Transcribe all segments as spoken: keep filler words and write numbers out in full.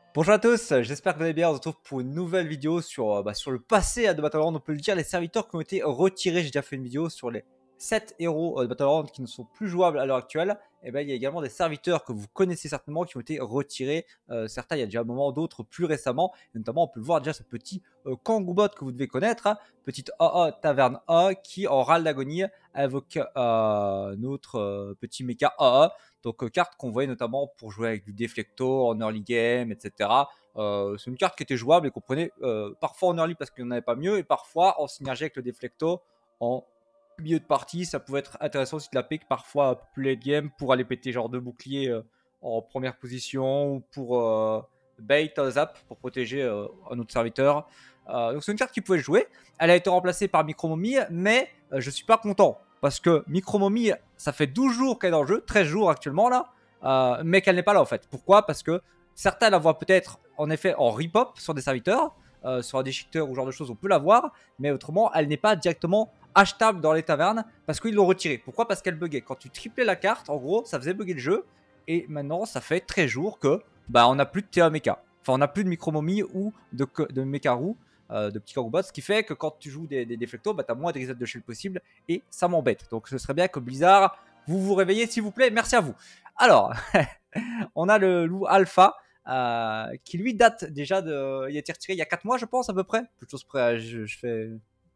Bonjour à tous, j'espère que vous allez bien. On se retrouve pour une nouvelle vidéo sur, euh, bah, sur le passé à de Battleground. On peut le dire, les serviteurs qui ont été retirés. J'ai déjà fait une vidéo sur les sept héros euh, de Battleground qui ne sont plus jouables à l'heure actuelle. Et ben, il y a également des serviteurs que vous connaissez certainement qui ont été retirés. Euh, certains, il y a déjà un moment, d'autres plus récemment. Et notamment, on peut le voir déjà ce petit euh, Kangoubot que vous devez connaître. Hein, petite A A Taverne A qui, en râle d'agonie, invoque euh, notre euh, petit mecha A A. Donc, euh, carte qu'on voyait notamment pour jouer avec du Deflecto en early game, et cetera. Euh, c'est une carte qui était jouable et qu'on prenait euh, parfois en early parce qu'il n'y en avait pas mieux et parfois en synergie avec le Deflecto en milieu de partie. Ça pouvait être intéressant si tu la piques parfois plus late game pour aller péter genre deux boucliers euh, en première position ou pour euh, bait euh, zap pour protéger euh, un autre serviteur. Euh, donc c'est une carte qui pouvait jouer. Elle a été remplacée par Micromomie, mais euh, je suis pas content parce que Micromomie, ça fait douze jours qu'elle est dans le jeu, treize jours actuellement là, euh, mais qu'elle n'est pas là en fait. Pourquoi? Parce que certains la voient peut-être en effet en rip-hop sur des serviteurs, euh, sur un déchiqueteur ou ce genre de choses, on peut la voir, mais autrement, elle n'est pas directement achetable dans les tavernes parce qu'ils l'ont retirée. Pourquoi? Parce qu'elle buguait. Quand tu triplais la carte, en gros, ça faisait bugger le jeu, et maintenant, ça fait treize jours que bah, on n'a plus de T A mecha. Enfin, on n'a plus de micromomie ou de, de mecha roux. Euh, de petits kangoubats, ce qui fait que quand tu joues des, des déflectos, bah, tu as moins de reset de shield possible et ça m'embête. Donc ce serait bien que Blizzard, vous vous réveillez s'il vous plaît. Merci à vous. Alors, on a le loup alpha euh, qui lui date déjà de. Il a été retiré il y a quatre mois, je pense, à peu près. Peu de choses près, je, je fais.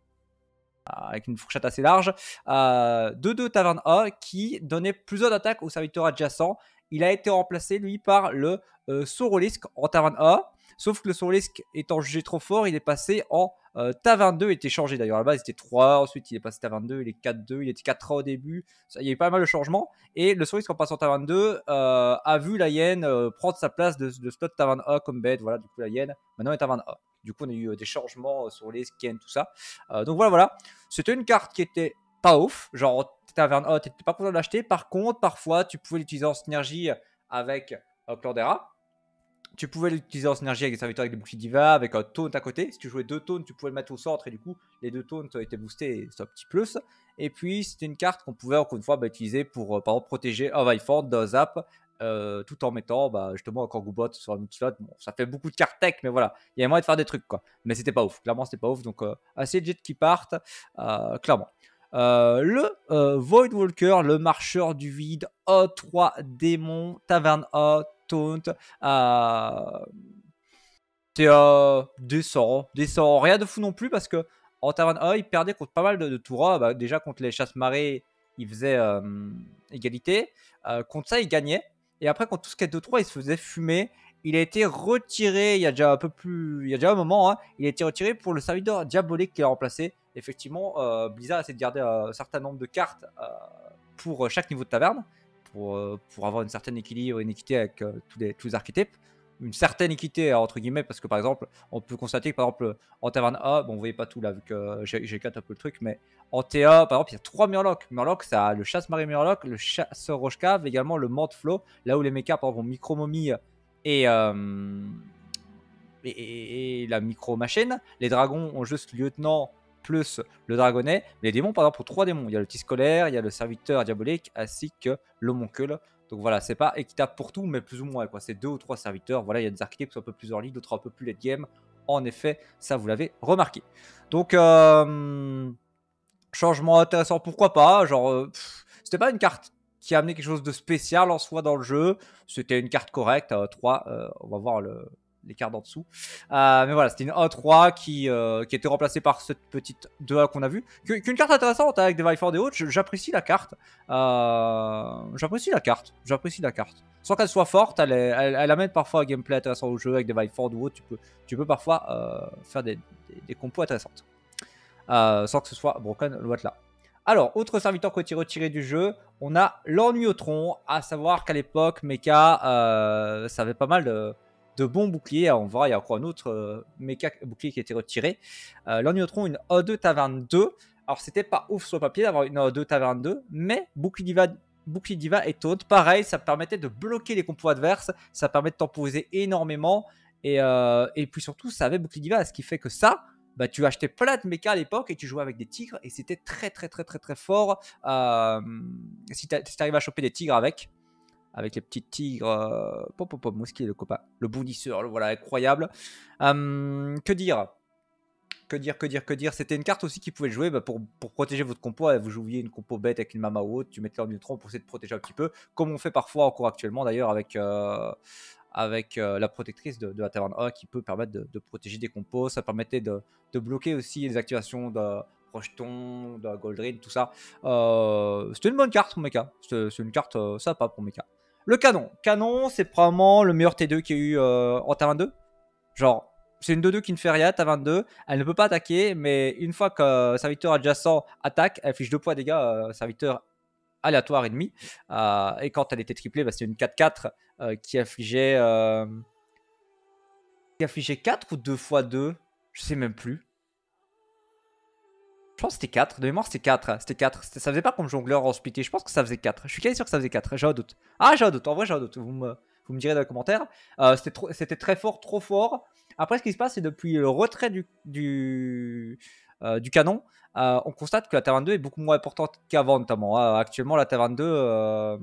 Avec une fourchette assez large. Euh, deux deux Taverne A qui donnait plusieurs d'attaques aux serviteurs adjacents. Il a été remplacé, lui, par le euh, Sorolisk en Taverne A. Sauf que le Sorolisk étant jugé trop fort, il est passé en euh, Taverne deux. Il était changé d'ailleurs. À la base, il était trois. Ensuite, il est passé Taverne deux. Il est quatre deux. Il était quatre A au début. Ça, il y a eu pas mal de changements. Et le Sorolisk, en passant Taverne deux, euh, a vu la hyène euh, prendre sa place de, de slot Taverne A comme bête. Voilà, du coup, la hyène maintenant est Taverne A. Du coup, on a eu euh, des changements sur les skins, tout ça. Euh, donc voilà, voilà. C'était une carte qui était pas ouf. Genre, Taverne A, t'étais pas content de l'acheter. Par contre, parfois, tu pouvais l'utiliser en synergie avec euh, Clandera. Tu pouvais l'utiliser en synergie avec des serviteurs avec des boucliers diva, avec un taunt à côté. Si tu jouais deux taunts, tu pouvais le mettre au centre et du coup, les deux taunts étaient boostés et c'est un petit plus. Et puis, c'était une carte qu'on pouvait encore une fois bah, utiliser pour, euh, par exemple, protéger un Viford d'un zap. Euh, tout en mettant bah, justement un Kangoubot sur un outil slot. Bon, ça fait beaucoup de cartes tech, mais voilà, il y a moyen de faire des trucs quoi. Mais c'était pas ouf, clairement c'était pas ouf, donc euh, assez legit qui partent, euh, clairement. Euh, le euh, Void Walker, le marcheur du vide, A trois démons, Taverne A, Taunt, euh, c'est euh, décent, décent, rien de fou non plus parce que en Taverne A, il perdait contre pas mal de, de tours. Bah, déjà contre les chasses marées, il faisait euh, égalité. Euh, contre ça, il gagnait. Et après, contre tout ce qui est deux trois, il se faisait fumer. Il a été retiré il y a déjà un peu plus. Il y a déjà un moment, hein, il a été retiré pour le serviteur diabolique qui l'a remplacé. Effectivement, euh, Blizzard essaie de garder un certain nombre de cartes euh, pour chaque niveau de taverne. Pour, euh, pour avoir une certaine équilibre, une équité avec euh, tous, les, tous les archétypes. Une certaine équité entre guillemets parce que par exemple on peut constater que par exemple en Taverne A, bon vous voyez pas tout là vu que j'ai quatre un peu le truc, mais en T A par exemple il y a trois Murlocs. Murloc ça a le chasse-marée Murloc, le chasseur roche-cave, également le Mante Flow, là où les mechas par exemple micro-momie et, euh, et, et, et la micro-machine. Les dragons ont juste lieutenant plus le dragonnet. Les démons par exemple pour trois démons, il y a le Tiscolaire, il y a le serviteur diabolique ainsi que l'homoncule. Donc voilà, c'est pas équitable pour tout, mais plus ou moins quoi. C'est deux ou trois serviteurs. Voilà, il y a des archétypes qui sont un peu plus early, d'autres un peu plus late game. En effet, ça vous l'avez remarqué. Donc euh, changement intéressant, pourquoi pas. Genre, euh, c'était pas une carte qui a amené quelque chose de spécial en soi dans le jeu. C'était une carte correcte, euh, trois. Euh, on va voir le, les cartes en dessous. Euh, mais voilà, c'était une un trois qui, euh, qui était remplacée par cette petite deux A qu'on a vue. Qu'une carte intéressante avec des Viford et autres. J'apprécie la carte. Euh, j'apprécie la carte. J'apprécie la carte. Sans qu'elle soit forte, elle, est, elle, elle, amène parfois un gameplay intéressant au jeu avec des Viford ou autre. Tu peux, tu peux parfois euh, faire des, des, des compos intéressantes. Euh, sans que ce soit broken le là. Alors, autre serviteur qui a été retiré du jeu, on a l'Ennuyotron, à savoir qu'à l'époque, Mecha, euh, ça avait pas mal de, de bons boucliers. On voit, il y a encore un autre euh, Mecha bouclier qui a été retiré. Euh, L'Ennuyotron, une A deux Taverne deux. Alors, c'était pas ouf sur le papier d'avoir une A deux Taverne deux, mais bouclier diva, bouclier diva et taunt, pareil, ça permettait de bloquer les compos adverses, ça permet de temporiser énormément, et, euh, et puis surtout, ça avait bouclier diva, ce qui fait que ça, bah, tu achetais plein de méca à l'époque et tu jouais avec des tigres et c'était très très très très très très fort euh, si tu si arrives à choper des tigres avec. avec les petits tigres. Euh, pop, pop, pop, où est-ce qu'il est le copain? Le bondisseur, le voilà, incroyable. Euh, que dire? Que dire, que dire, que dire. C'était une carte aussi qui pouvait jouer bah, pour, pour protéger votre compo. Vous jouiez une compo bête avec une Mama ou autre, tu mettais en neutron pour essayer de protéger un petit peu, comme on fait parfois encore actuellement d'ailleurs avec, euh, avec euh, la protectrice de, de la taverne un qui peut permettre de, de protéger des compos. Ça permettait de, de bloquer aussi les activations de Rocheton, de Goldrin, tout ça. Euh, C'était une bonne carte pour mecha. C'est une carte euh, sympa pour mecha. Le canon. Canon, c'est probablement le meilleur T deux qu'il y a eu euh, en T vingt-deux. Genre, c'est une deux deux qui ne fait rien, T vingt-deux. Elle ne peut pas attaquer, mais une fois que euh, serviteur adjacent attaque, elle affiche deux points de dégâts euh, serviteur aléatoire ennemi. Euh, et quand elle était triplée, bah, c'était une quatre quatre euh, qui affligeait. Euh, qui affligeait quatre ou deux fois deux. Je sais même plus. Je pense que c'était quatre. De mémoire, c'était quatre. C'était quatre. Ça faisait pas comme jongleur en splitté. Je pense que ça faisait quatre. Je suis quasi sûr que ça faisait quatre. J'ai un doute. Ah, j'ai un doute. En vrai, j'ai un doute. Vous me, vous me direz dans les commentaires. Euh, C'était très fort, trop fort. Après, ce qui se passe, c'est depuis le retrait du, du, euh, du canon, euh, on constate que la T vingt-deux est beaucoup moins importante qu'avant, notamment. Euh, actuellement, la T vingt-deux. Euh,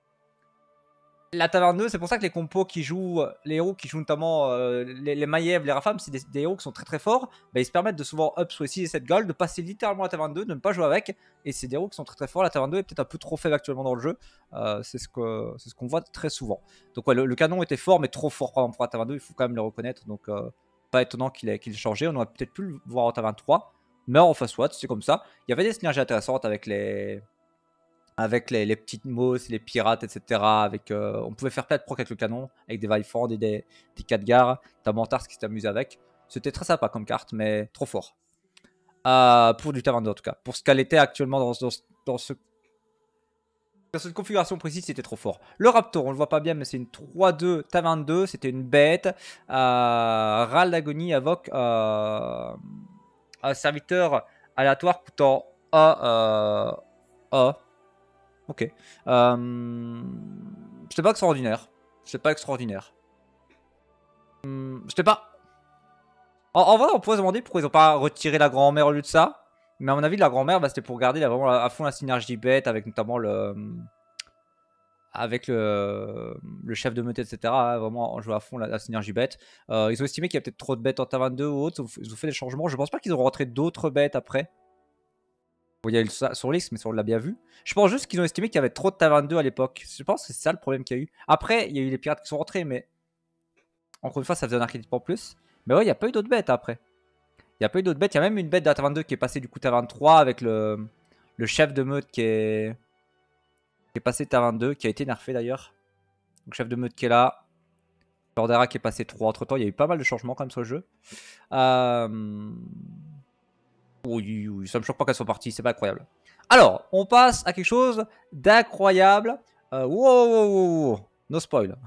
La T vingt-deux, c'est pour ça que les compos qui jouent, les héros qui jouent notamment euh, les, les Maiev, les Rafam, c'est des, des héros qui sont très très forts. Bah, ils se permettent de souvent up sur six et sept gold, de passer littéralement la T vingt-deux, de ne pas jouer avec. Et c'est des héros qui sont très très forts. La T vingt-deux est peut-être un peu trop faible actuellement dans le jeu. Euh, c'est ce qu'on ce qu'on voit très souvent. Donc ouais, le, le canon était fort, mais trop fort pour la T vingt-deux, il faut quand même le reconnaître. Donc euh, pas étonnant qu'il ait, qu'il ait changé. On aurait peut-être pu le voir en T vingt-trois. Mais enfin soit, c'est comme ça. Il y avait des synergies intéressantes avec les avec les, les petites mousses, les pirates, et cetera. Avec, euh, on pouvait faire plein de proc avec le canon, avec des Viford et des, des Khadgar. T'as Mantars qui s'amuse avec. C'était très sympa comme carte, mais trop fort. Euh, pour du T vingt-deux en tout cas. Pour ce qu'elle était actuellement dans, dans, dans, ce, dans cette configuration précise, c'était trop fort. Le Raptor, on le voit pas bien, mais c'est une trois deux T vingt-deux. C'était une bête. Euh, Ral d'agonie invoque euh, un serviteur aléatoire coûtant A. Euh, A. Ok. Euh... C'était pas extraordinaire. C'était pas extraordinaire. Hum, C'était pas... En, en vrai, on pourrait se demander pourquoi ils ont pas retiré la grand-mère au lieu de ça. Mais à mon avis, la grand-mère, bah, c'était pour garder là, vraiment à fond la synergie bête avec notamment le... Avec le, le chef de meute, et cetera. Vraiment, on joue à fond la, la synergie bête. Euh, ils ont estimé qu'il y a peut-être trop de bêtes en T vingt-deux ou autre. Ils ont fait des changements. Je pense pas qu'ils auront rentré d'autres bêtes après. Bon, il y a eu le sur l'X, mais ça on l'a bien vu. Je pense juste qu'ils ont estimé qu'il y avait trop de T vingt-deux à l'époque. Je pense que c'est ça le problème qu'il y a eu. Après, il y a eu les pirates qui sont rentrés, mais encore une fois, ça faisait un archétype en plus. Mais ouais, il n'y a pas eu d'autres bêtes après. Il n'y a pas eu d'autres bêtes. Il y a même une bête de la T vingt-deux qui est passée du coup T vingt-trois avec le, le chef de meute qui est, qui est passé T vingt-deux, qui a été nerfé d'ailleurs. Donc, chef de meute qui est là. Cordera qui est passé trois. Entre temps, il y a eu pas mal de changements quand même sur le jeu. Euh... Oui, oui, ça me choque pas qu'elle soit partie, c'est pas incroyable. Alors, on passe à quelque chose d'incroyable. Euh, wow, wow, wow, wow, no spoil.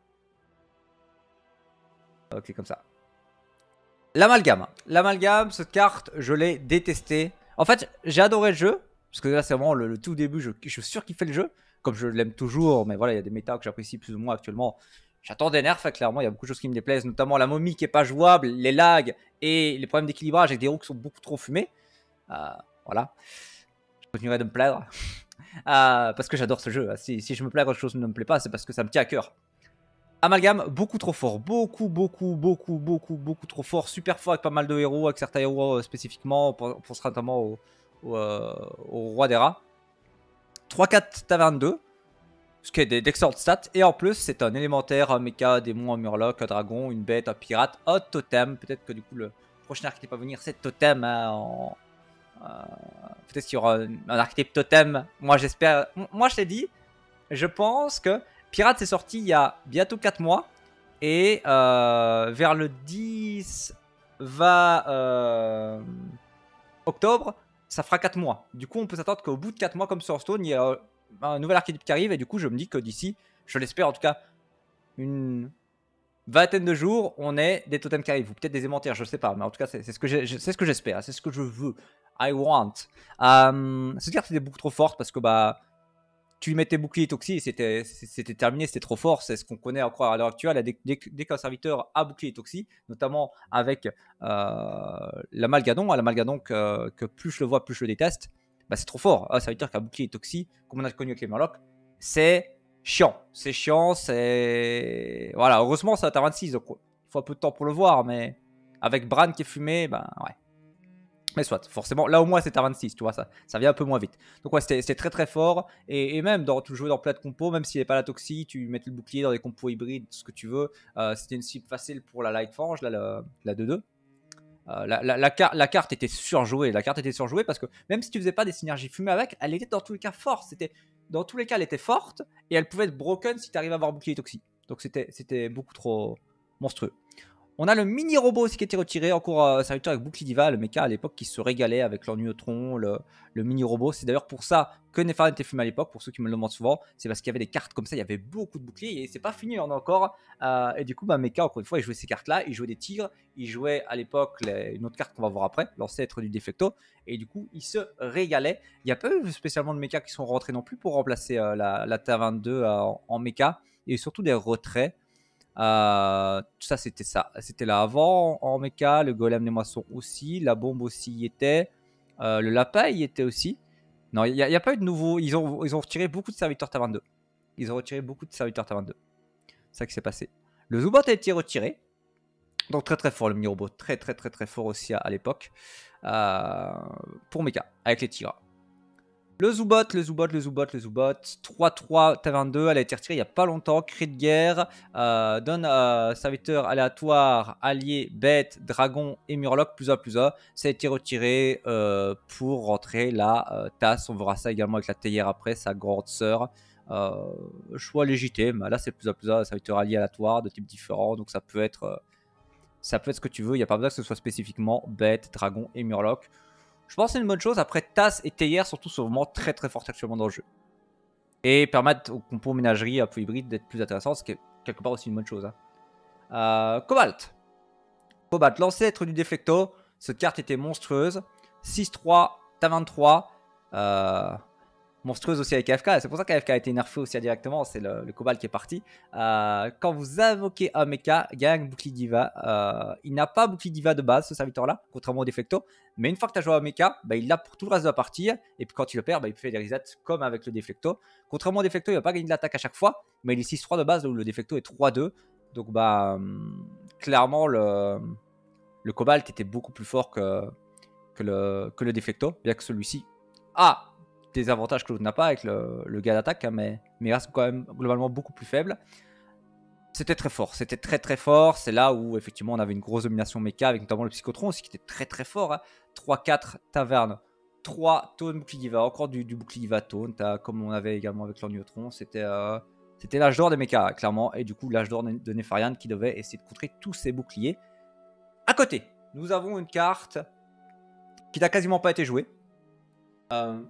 Ok, comme ça. L'amalgame. L'amalgame, cette carte, je l'ai détestée. En fait, j'ai adoré le jeu. Parce que là, c'est vraiment le, le tout début. Je, je suis sûr qu'il fait le jeu. Comme je l'aime toujours. Mais voilà, il y a des méta que j'apprécie plus ou moins actuellement. J'attends des nerfs, clairement. Il y a beaucoup de choses qui me déplaisent. Notamment la momie qui est pas jouable, les lags et les problèmes d'équilibrage avec des héros qui sont beaucoup trop fumés. Euh, voilà. Je continuerai de me plaindre. euh, parce que j'adore ce jeu. Si, si je me plains quand quelque chose ne me plaît pas, c'est parce que ça me tient à cœur. Amalgame, beaucoup trop fort. Beaucoup, beaucoup, beaucoup, beaucoup, beaucoup trop fort. Super fort avec pas mal de héros, avec certains héros euh, spécifiquement. On pensera notamment au, au, euh, au Roi des Rats. trois quatre T vingt-deux. Ce qui est des d'excellentes stats. Et en plus, c'est un élémentaire, un mecha, démon, un murloc, un dragon, une bête, un pirate, un totem. Peut-être que du coup, le prochain archétype à venir, c'est totem. Hein, en... euh, Peut-être qu'il y aura un, un archétype totem. Moi, j'espère. Moi, je t'ai dit, je pense que Pirate c'est sorti il y a bientôt quatre mois. Et euh, vers le dix vingt euh, octobre, ça fera quatre mois. Du coup, on peut s'attendre qu'au bout de quatre mois, comme sur Hearthstone, il y a un nouvel archétype qui arrive. Et du coup, je me dis que d'ici, je l'espère en tout cas, une vingtaine de jours, on ait des totems qui arrivent. Ou peut-être des aimantères, je sais pas. Mais en tout cas, c'est ce que j'espère. C'est ce que je veux. I want. Euh, Cette carte était beaucoup trop forte parce que bah. Tu lui mettais bouclier toxi, c'était terminé, c'était trop fort. C'est ce qu'on connaît encore à l'heure actuelle. Dès, dès, dès qu'un serviteur a bouclier toxi, notamment avec euh, l'amalgadon, l'amalgadon que, que plus je le vois, plus je le déteste, bah c'est trop fort. Un serviteur qui a bouclier toxi, comme on a connu avec les Murlocs, c'est chiant. C'est chiant, c'est... Voilà, heureusement, c'est à ta vingt-six, donc il faut un peu de temps pour le voir, mais avec Bran qui est fumé, ben ouais. Mais soit, forcément, là au moins c'est à vingt-six, tu vois, ça, ça vient un peu moins vite. Donc ouais, c'était très très fort. Et, et même, dans, tu jouais dans plein de compos, même s'il n'y avait pas la toxie, tu mettais le bouclier dans des compos hybrides, ce que tu veux. Euh, c'était une cible facile pour la Lightforge, là, la, la deux deux. Euh, la, la, la, car la, carte était surjouée. La carte était surjouée parce que même si tu faisais pas des synergies fumées avec, elle était dans tous les cas forte. C'était, dans tous les cas, elle était forte et elle pouvait être broken si tu arrives à avoir bouclier toxie. Donc c'était beaucoup trop monstrueux. On a le mini robot aussi qui était retiré, encore euh, serviteur avec bouclier diva, le mecha à l'époque qui se régalait avec l'ennuiotron, le, le mini robot. C'est d'ailleurs pour ça que Nepharian était fumé à l'époque, pour ceux qui me le demandent souvent. C'est parce qu'il y avait des cartes comme ça, il y avait beaucoup de boucliers et c'est pas fini, il y en a encore. Euh, et du coup, bah, mecha, encore une fois, il jouait ces cartes-là, il jouait des tigres, il jouait à l'époque une autre carte qu'on va voir après, l'ancêtre du Defecto. Et du coup, il se régalait. Il n'y a pas eu spécialement de mecha qui sont rentrés non plus pour remplacer euh, la, la T A vingt-deux euh, en, en mecha. Et surtout des retraits. Euh, ça c'était ça, c'était là avant en mecha, le golem des moissons aussi, la bombe aussi y était, euh, le lapin y était aussi. Non, il n'y a, a, pas eu de nouveau, ils ont, ils ont retiré beaucoup de serviteurs T A vingt-deux. Ils ont retiré beaucoup de serviteurs T A vingt-deux. C'est ça qui s'est passé. Le Zubot a été retiré. Donc très très fort le mini-robot, très très très très fort aussi à, à l'époque. Euh, pour mecha, avec les tigres. Le Zubot, le Zubot, le Zubot, le Zubot, trois trois T vingt-deux, elle a été retirée il n'y a pas longtemps, cri de guerre, euh, donne euh, serviteur aléatoire, allié, bête, dragon et murloc, plus un plus un. Ça a été retiré euh, pour rentrer la euh, tasse, on verra ça également avec la théière après, sa grande sœur. Euh, choix légitime, là c'est plus un plus un, serviteur allié aléatoire de type différent, donc ça peut être, euh, ça peut être ce que tu veux, il n'y a pas besoin que ce soit spécifiquement bête, dragon et murloc. Je pense que c'est une bonne chose. Après, Tass et Théière surtout sont vraiment très très fortes actuellement dans le jeu. Et permettent aux compos ménagerie un peu hybride d'être plus intéressants, ce qui est quelque part aussi une bonne chose. Hein. Euh, Cobalt. Cobalt, l'ancêtre du Deflecto. Cette carte était monstrueuse. six trois, T A vingt-trois. Euh, monstrueuse aussi avec A F K. C'est pour ça qu'A F K a été nerfé aussi directement. C'est le, le Cobalt qui est parti. Euh, quand vous invoquez un mecha, gagne bouclier diva. Euh, il n'a pas bouclier diva de base, ce serviteur-là, contrairement au Deflecto. Mais une fois que tu as joué à mecha, bah, il l'a pour tout le reste de la partie. Et puis quand il le perd, bah, il fait des resets comme avec le Deflecto. Contrairement au Deflecto, il ne va pas gagner de l'attaque à chaque fois. Mais il est six trois de base, où le Deflecto est trois deux. Donc bah, hum, clairement, le, le Cobalt était beaucoup plus fort que, que, le, que le Deflecto. Bien que celui-ci a des avantages que l'autre n'a pas avec le, le gars d'attaque, hein, mais, mais il reste quand même globalement beaucoup plus faible. C'était très fort, c'était très très fort. C'est là où effectivement on avait une grosse domination méca avec notamment le Psychotron aussi qui était très très fort. Hein. trois quatre Taverne, trois Taunt bouclier diva, encore du, du bouclier diva Taunt, hein, comme on avait également avec l'Orniotron. C'était euh, l'âge d'or des mechas, clairement. Et du coup, l'âge d'or de Nepharian qui devait essayer de contrer tous ces boucliers. À côté, nous avons une carte qui n'a quasiment pas été jouée. Euh,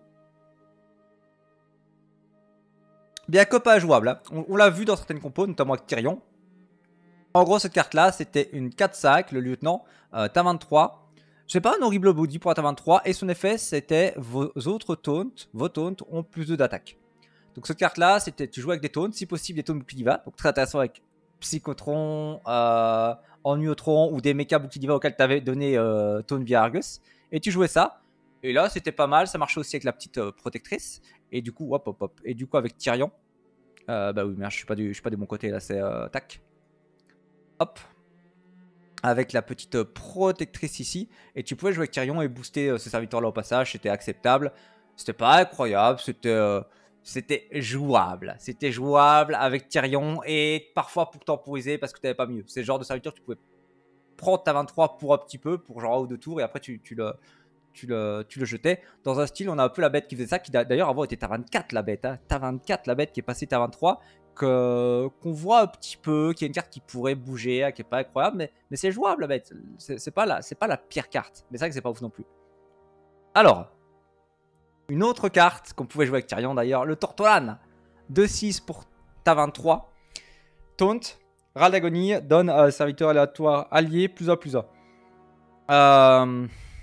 bien que pas jouable. Hein. On, on l'a vu dans certaines compos, notamment avec Tyrion. En gros, cette carte-là, c'était une quatre cinq, le lieutenant, euh, T A vingt-trois. C'est pas un horrible body pour la T A vingt-trois. Et son effet, c'était vos autres taunts, vos taunts ont plus deux d'attaque. Donc cette carte-là, c'était tu jouais avec des taunts, si possible des taunts bouclier diva. Donc très intéressant avec Psychotron, euh, Ennuiotron ou des méca bouclier diva auxquels tu avais donné euh, taunt via Argus. Et tu jouais ça. Et là, c'était pas mal. Ça marchait aussi avec la petite euh, protectrice. Et du coup, hop, hop, hop. Et du coup, avec Tyrion. Euh, bah oui, mais je suis pas du, je suis pas du bon côté là, c'est euh, tac. Hop. Avec la petite protectrice ici. Et tu pouvais jouer avec Tyrion et booster euh, ce serviteur là au passage. C'était acceptable. C'était pas incroyable. C'était euh, c'était jouable. C'était jouable avec Tyrion. Et parfois pour temporiser parce que tu n'avais pas mieux. C'est le genre de serviteur que tu pouvais prendre ta vingt-trois pour un petit peu. Pour genre un ou deux tours. Et après tu, tu le... Tu le, tu le jetais. Dans un style, on a un peu la bête qui faisait ça, qui d'ailleurs avant était T A vingt-quatre la bête. Hein. T A vingt-quatre la bête qui est passée T A vingt-trois, qu'on voit un petit peu, qui est une carte qui pourrait bouger, hein, qui est pas incroyable, mais, mais c'est jouable la bête. C'est pas, la, pas la pire carte. Mais c'est vrai que c'est pas ouf non plus. Alors, une autre carte qu'on pouvait jouer avec Tyrion d'ailleurs, le Tortolan. deux six pour T A vingt-trois. Taunt, Ral d'agonie, donne à serviteur aléatoire allié, plus un plus un. Euh...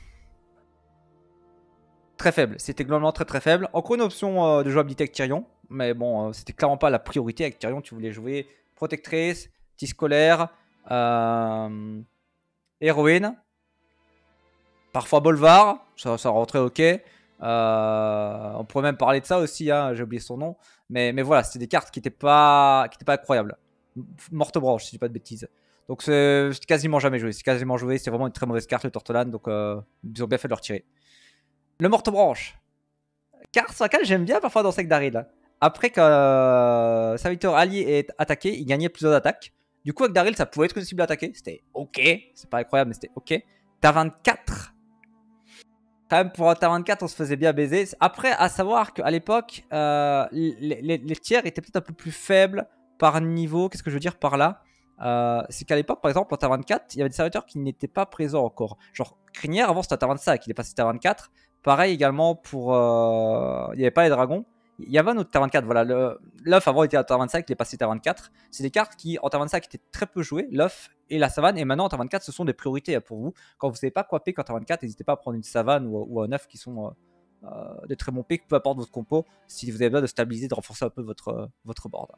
Très faible, c'était globalement très très faible. Encore une option euh, de jouabilité avec Tyrion, mais bon, euh, c'était clairement pas la priorité avec Tyrion. Tu voulais jouer Protectrice, Tis scolaire, euh, Héroïne, parfois Bolvar, ça, ça rentrait ok. Euh, on pourrait même parler de ça aussi, hein, j'ai oublié son nom. Mais, mais voilà, c'était des cartes qui n'étaient pas, qui étaient pas incroyables. Morte branche, si je dis pas de bêtises. Donc c'est quasiment jamais joué. C'est quasiment joué. C'est vraiment une très mauvaise carte, le Tortolan. Donc euh, ils ont bien fait de le retirer. Le morte branche. Carte sur laquelle j'aime bien parfois dans ce deck d'Aril. Après que euh, serviteur allié est attaqué, il gagnait plusieurs attaques. Du coup, avec Daril, ça pouvait être une cible attaquée. C'était ok. C'est pas incroyable, mais c'était ok. T'as vingt-quatre. Quand même, pour un T vingt-quatre, on se faisait bien baiser. Après, à savoir qu'à l'époque, euh, les, les, les tiers étaient peut-être un peu plus faibles par niveau. Qu'est-ce que je veux dire par là? euh, C'est qu'à l'époque, par exemple, en T vingt-quatre, il y avait des serviteurs qui n'étaient pas présents encore. Genre, Crinière, avant, c'était un T vingt-cinq. Il est passé T vingt-quatre. Pareil également pour... Euh, il n'y avait pas les dragons. Il y avait un autre T vingt-quatre, voilà. L'œuf avant était à T vingt-cinq, il est passé T vingt-quatre. C'est des cartes qui, en T vingt-cinq, étaient très peu jouées. L'œuf et la savane. Et maintenant, en T vingt-quatre, ce sont des priorités pour vous. Quand vous ne savez pas quoi pick en T vingt-quatre, n'hésitez pas à prendre une savane ou, ou un œuf qui sont euh, euh, des très bons picks, peu importe votre compo, si vous avez besoin de stabiliser, de renforcer un peu votre, euh, votre board.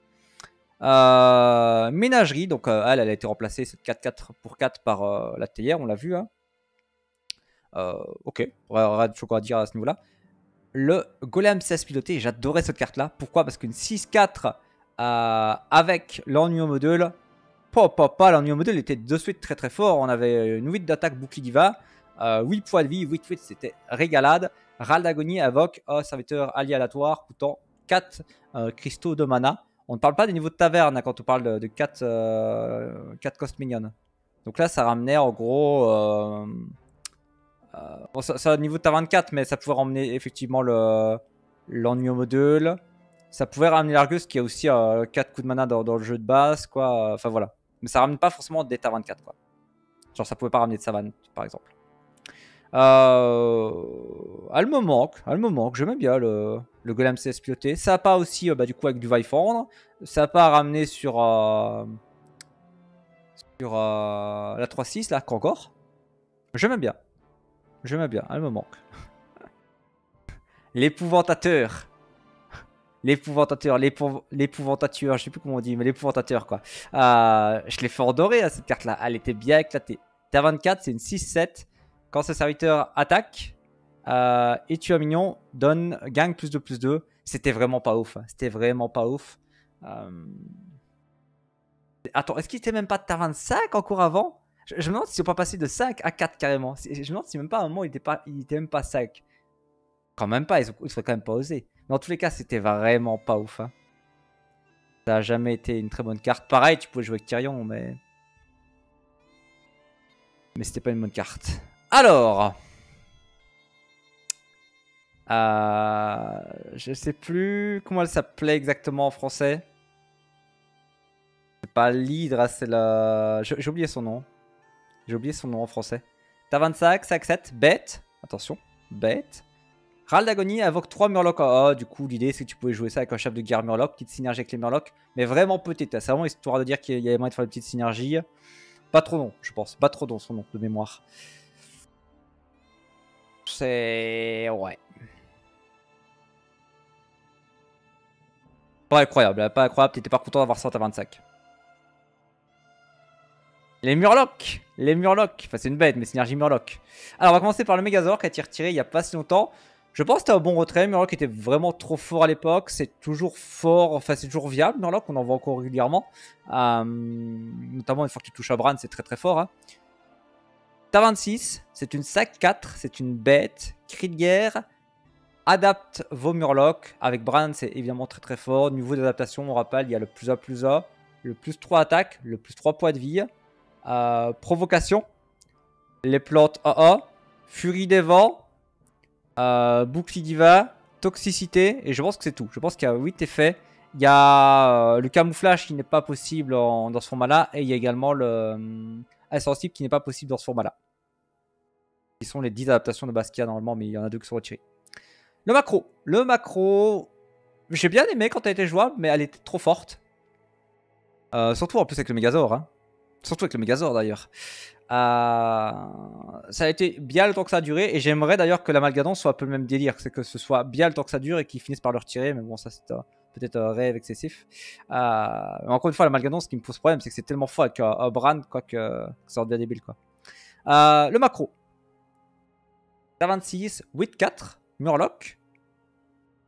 Euh, ménagerie, donc euh, elle, elle a été remplacée, cette quatre quatre pour quatre par euh, la théière, on l'a vu. Hein. Euh, ok, rien de choquant à dire à ce niveau-là. Le Golem C S piloté, j'adorais cette carte-là. Pourquoi? Parce qu'une six quatre euh, avec l'ennui module, pas, pas, l'ennui module était de suite très très fort. On avait une huit d'attaque bouclier diva, euh, huit points de vie, huit huit, c'était régalade. Râle d'agonie invoque un serviteur allié aléatoire coûtant quatre euh, cristaux de mana. On ne parle pas des niveaux de taverne hein, quand on parle de, de quatre, euh, quatre cost minions. Donc là, ça ramenait en gros... Euh, euh, bon, ça, ça au niveau de ta vingt-quatre, mais ça pouvait ramener effectivement le l'ennui module. Ça pouvait ramener l'Argus qui a aussi euh, quatre coups de mana dans, dans le jeu de base, quoi. Enfin voilà. Mais ça ramène pas forcément des ta vingt-quatre, quoi. Genre ça pouvait pas ramener de savane, par exemple. Euh... Elle me manque, elle me manque. J'aimais bien le, le Golem C S piloté. Ça a pas aussi, euh, bah, du coup, avec du Vifendre. Ça a pas ramené sur, euh... sur euh... la trois six, là, qu'encore. J'aimais bien. J'aimais bien, elle me manque. L'épouvantatateur. L'épouvantatateur, l'épouvantatateur, je sais plus comment on dit, mais l'épouvantatateur quoi. Euh, je l'ai fait endorer à cette carte là, elle était bien éclatée. T vingt-quatre, c'est une six sept. Quand ce serviteur attaque euh, et tue un minion, donne gang plus de plus deux. C'était vraiment pas ouf, hein. C'était vraiment pas ouf. Euh... Attends, est-ce qu'il était même pas de T vingt-cinq encore avant? je, je me demande s'ils sont pas passés de cinq à quatre carrément. Je me demande si même pas à un moment il était, pas, il était même pas cinq. Quand même pas, ils, ont, ils seraient quand même pas osés. Mais en tous les cas, c'était vraiment pas ouf. Hein. Ça a jamais été une très bonne carte. Pareil, tu pouvais jouer avec Tyrion, mais... Mais c'était pas une bonne carte. Alors... Euh... Je sais plus comment elle s'appelait exactement en français. C'est pas l'Hydre, c'est la... J'ai oublié son nom. J'ai oublié son nom en français. T'as vingt-cinq, cinq sept, bête. Attention, bête. Râle d'agonie invoque trois Murlocs. Ah, du coup, l'idée c'est que tu pouvais jouer ça avec un chef de guerre Murloc, petite synergie avec les Murlocs, mais vraiment petite. C'est vraiment histoire de dire qu'il y avait moyen de faire une petite synergie. Pas trop long, je pense. Pas trop long son nom de mémoire. C'est. Ouais. Pas incroyable, pas incroyable. T'étais pas content d'avoir ça à vingt-cinq. Les Murlocs. Les Murlocs. Enfin, c'est une bête, mais synergie Murloc. Alors, on va commencer par le Megazord qui a été retiré il y a pas si longtemps. Je pense que c'était un bon retrait. Murloc était vraiment trop fort à l'époque. C'est toujours fort, enfin c'est toujours viable. Murloc, on en voit encore régulièrement. Euh, notamment une fois que tu touches à Bran, c'est très très fort. Hein. T'as vingt-six, c'est une sac quatre, c'est une bête. Cri de guerre. Adapte vos Murlocs. Avec Bran, c'est évidemment très très fort. Niveau d'adaptation, on rappelle, il y a le plus A plus A, le plus trois attaque, le plus trois points de vie. Euh, provocation. Les plantes A A. Furie des vents. Euh, bouclier diva, toxicité, et je pense que c'est tout. Je pense qu'il y a huit effets. Il y a euh, le camouflage qui n'est pas possible en, dans ce format-là, et il y a également le euh, insensible qui n'est pas possible dans ce format-là. Qui sont les dix adaptations de Basquiat normalement, mais il y en a deux qui sont retirées. Le macro. Le macro, j'ai bien aimé quand elle était jouable, mais elle était trop forte. Euh, surtout en plus avec le Megazord. Hein. Surtout avec le Megazord d'ailleurs. Euh, ça a été bien le temps que ça a duré, et j'aimerais d'ailleurs que l'Amalgadon soit un peu le même délire, c'est que ce soit bien le temps que ça dure et qu'ils finissent par le retirer, mais bon ça c'est euh, peut-être un rêve excessif. Euh, mais encore une fois, l'Amalgadon, ce qui me pose problème, c'est que c'est tellement fort avec un, un Bran quoi, que, que ça devient débile quoi. Euh, le macro, vingt-six, huit quatre, Murloc.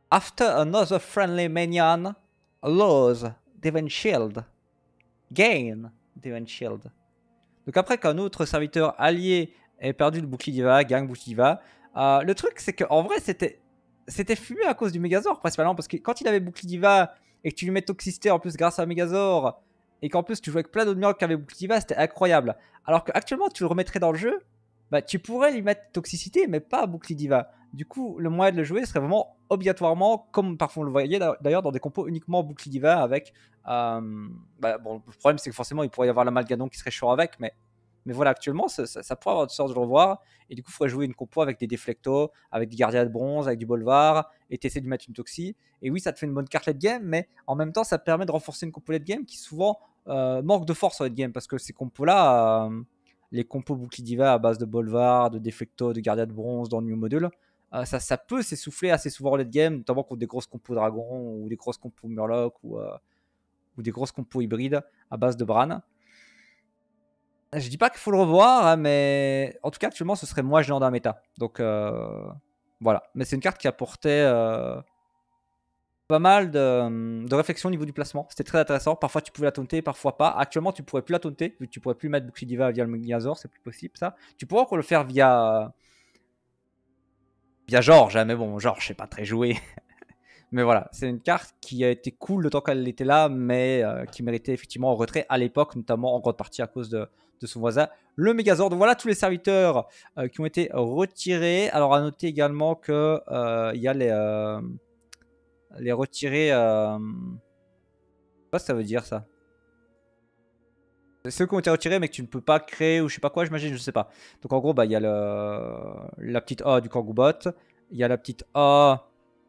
After another friendly minion, lose Divine Shield. Gain Divine Shield. Donc après qu'un autre serviteur allié ait perdu le bouclier diva, gagne bouclier diva. Euh, le truc c'est qu'en vrai c'était c'était fumé à cause du Megazord principalement parce que quand il avait bouclier diva et que tu lui mets toxicité en plus grâce à Megazord et qu'en plus tu jouais avec plein d'autres miracles qui avaient bouclier diva, c'était incroyable. Alors qu'actuellement tu le remettrais dans le jeu, bah, tu pourrais lui mettre toxicité mais pas bouclier diva. Du coup le moyen de le jouer serait vraiment obligatoirement, comme parfois on le voyait d'ailleurs dans des compos uniquement bouclier diva avec... Euh, bah, bon, le problème c'est que forcément il pourrait y avoir l'amalgadon qui serait chaud avec, mais mais voilà, actuellement, ça, ça, ça pourrait avoir de sorte de le revoir. Et du coup, il faudrait jouer une compo avec des déflectos, avec des gardiens de bronze, avec du bolvar, et t'essaies de lui mettre une toxie. Et oui, ça te fait une bonne carte late game, mais en même temps, ça te permet de renforcer une compo late game qui souvent euh, manque de force en late game. Parce que ces compos-là, euh, les compos bouclier diva à base de bolvar, de déflectos, de gardiens de bronze dans le new module, euh, ça, ça peut s'essouffler assez souvent en late game, notamment contre des grosses compos dragon, ou des grosses compos murloc, ou, euh, ou des grosses compos hybrides à base de Bran. Je dis pas qu'il faut le revoir, hein, mais en tout cas, actuellement, ce serait moi gênant d'un méta. Donc euh, voilà. Mais c'est une carte qui apportait euh, pas mal de, de réflexion au niveau du placement. C'était très intéressant. Parfois, tu pouvais la taunter, parfois pas. Actuellement, tu pourrais plus la taunter, vu que tu pourrais plus mettre bouclier diva via le Megazord, c'est plus possible ça. Tu pourrais encore le faire via via Georges, hein, mais bon, Georges, c'est pas très joué. Mais voilà, c'est une carte qui a été cool le temps qu'elle était là, mais euh, qui méritait effectivement un retrait à l'époque, notamment en grande partie à cause de, de son voisin, le Megazord. Donc voilà tous les serviteurs euh, qui ont été retirés. Alors à noter également qu'il euh, y a les, euh, les retirés... Euh... Je sais pas ce que ça veut dire ça. Ceux qui ont été retirés mais que tu ne peux pas créer ou je sais pas quoi, j'imagine, je sais pas. Donc en gros, bah, il y a le, la petite A du Kangoubot, il y a la petite A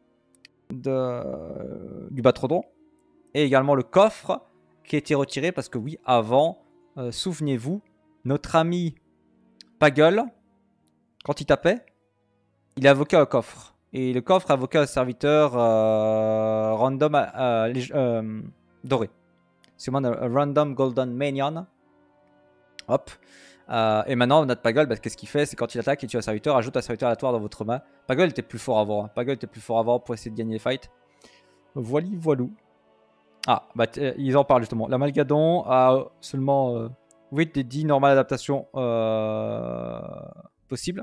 de, du Batrodon, et également le coffre qui a été retiré parce que oui, avant, euh, souvenez-vous, notre ami Paggle, quand il tapait, il invoquait un coffre. Et le coffre invoquait un serviteur euh, random euh, euh, doré. C'est un random golden minion. Hop. Euh, et maintenant, notre Paggle, bah, qu'est-ce qu'il fait? C'est quand il attaque et tue un serviteur, ajoute un serviteur aléatoire dans votre main. Paggle était plus fort avant. Hein. Paggle était plus fort avant pour essayer de gagner les fights. Voili, voilou. Ah, bah ils en parlent justement. L'amalgadon a seulement euh, huit des dix normales adaptations euh, possibles.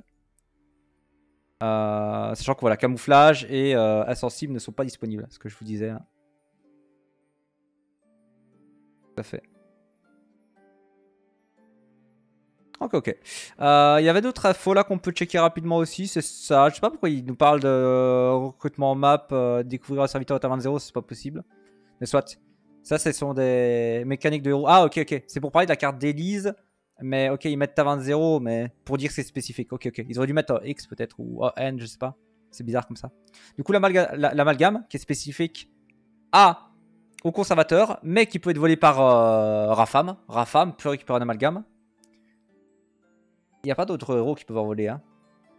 Euh, sachant que voilà, camouflage et euh, insensible ne sont pas disponibles, ce que je vous disais. Hein. Tout à fait. Ok, ok. Il euh, y avait d'autres infos là qu'on peut checker rapidement aussi, c'est ça. Je sais pas pourquoi il nous parle de recrutement map, euh, découvrir un serviteur à vingt zéro, c'est pas possible. Mais soit. Ça, ce sont des mécaniques de héros. Ah, ok, ok. C'est pour parler de la carte d'Élise. Mais ok, ils mettent ta vingt zéro, mais pour dire que c'est spécifique. Ok, ok. Ils auraient dû mettre X peut-être ou N, je sais pas. C'est bizarre comme ça. Du coup, l'amalgame qui est spécifique à au conservateur, mais qui peut être volé par euh, Rafam. Rafam peut récupérer un amalgame. Il n'y a pas d'autres héros qui peuvent en voler. Hein.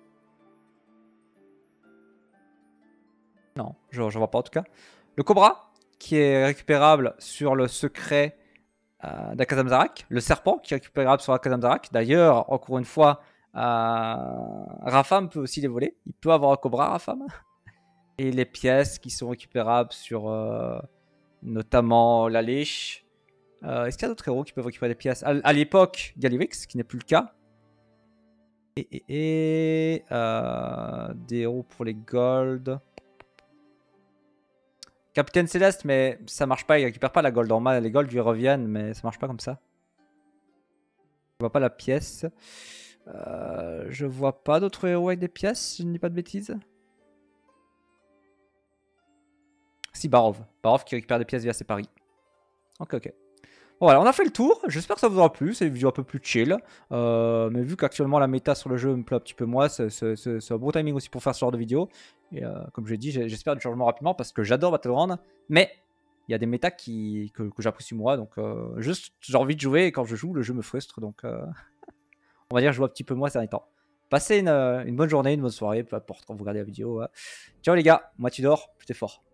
Non, je ne vois pas en tout cas. Le Cobra, qui est récupérable sur le secret euh, d'Akazamzarak. Le serpent, qui est récupérable sur Akazamzarak. D'ailleurs, encore une fois, euh, Rafam peut aussi les voler. Il peut avoir un Cobra, Rafam. Et les pièces qui sont récupérables sur euh, notamment la Lèche. Euh, Est-ce qu'il y a d'autres héros qui peuvent récupérer des pièces? À, à l'époque, Galivix, qui n'est plus le cas. Et, et, et euh, des héros pour les gold. Capitaine Céleste, mais ça marche pas, il récupère pas la gold en main. Les gold lui reviennent, mais ça marche pas comme ça. Je vois pas la pièce. Euh, je vois pas d'autres héros avec des pièces, je ne dis pas de bêtises. Si, Barov. Barov qui récupère des pièces via ses paris. Ok, ok. Bon, voilà, on a fait le tour. J'espère que ça vous aura plu. C'est une vidéo un peu plus chill. Euh, mais vu qu'actuellement la méta sur le jeu me plaît un petit peu moins, c'est un bon timing aussi pour faire ce genre de vidéo. Et euh, comme je l'ai dit, j'espère du changement rapidement parce que j'adore Battleground. Mais il y a des méta qui, que, que j'apprécie moi. Donc euh, juste, j'ai envie de jouer et quand je joue, le jeu me frustre. Donc euh, on va dire que je joue un petit peu moins ces derniers temps. Passez une, une bonne journée, une bonne soirée, peu importe quand vous regardez la vidéo. Ouais. Ciao les gars, moi tu dors, plus t'es fort.